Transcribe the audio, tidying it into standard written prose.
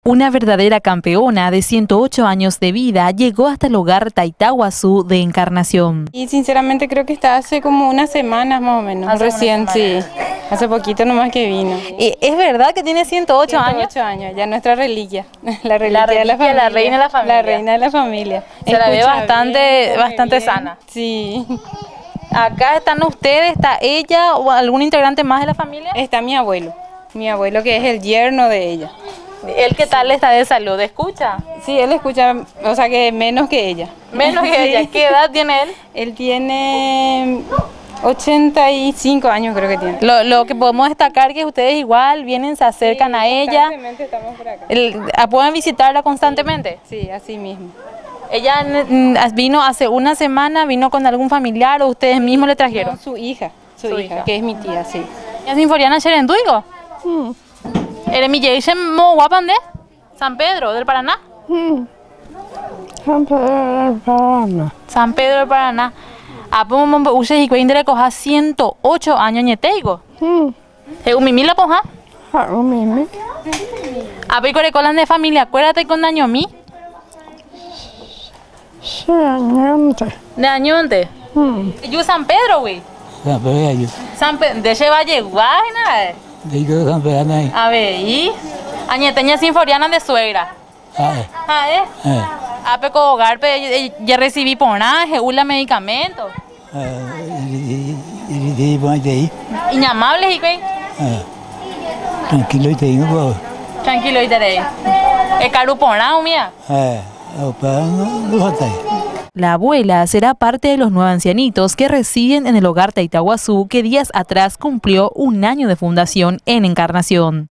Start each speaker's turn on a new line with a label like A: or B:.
A: Una verdadera campeona de 108 años de vida llegó hasta el hogar Taitahuazú de Encarnación.
B: Y sinceramente creo que está hace como unas semanas más o menos, recién, sí. Hace poquito nomás que vino.
A: ¿Es verdad que tiene 108 años?
B: 108 años, ya nuestra reliquia. La reliquia de la familia.
A: La reina de la familia.
B: La reina de la familia.
A: Se la ve bastante sana.
B: Sí.
A: Acá están ustedes, ¿está ella o algún integrante más de la familia?
B: Está mi abuelo que es el yerno de ella.
A: ¿Él qué tal está de salud? ¿Escucha?
B: Sí, él escucha, o sea que menos que ella.
A: Menos que ella. ¿Qué edad tiene él?
B: Él tiene 85 años creo que tiene.
A: Lo que podemos destacar es que ustedes igual vienen, se acercan a ella.
B: Constantemente estamos por acá.
A: ¿Pueden visitarla constantemente?
B: Sí, así mismo.
A: ¿Ella vino hace una semana, vino con algún familiar o ustedes mismos le trajeron?
B: No, su hija, que es mi tía, sí.
A: ¿Es Sinforiana Cherenduigo? ¿Eres mi jefe Guapande? ¿San Pedro del Paraná?
C: San Pedro del Paraná.
A: San Pedro del Paraná. ¿Apum usted y cuándo coja 108 años ñeteigo? ¿Según mi la poja?
C: Mimi.
A: ¿Apico de colan de familia? Acuérdate con daño mí.
C: Sí, añante.
A: ¿De añonte? ¿Yo San Pedro, güey?
D: San Pedro.
A: San Pedro, de ese valle guayna.
D: Digo San Pedro ahí.
A: A ver, ¿y? Añeteña Sinforiana de suegra. Apeco hogar, ya recibí ponaje, ula medicamentos. Inamables, ¿y qué?
D: Tranquilo y te digo,
A: Tranquilo, y te rey. ¿Es caro ponao, mía? La abuela será parte de los 9 ancianitos que residen en el hogar Taitahuazú que días atrás cumplió un año de fundación en Encarnación.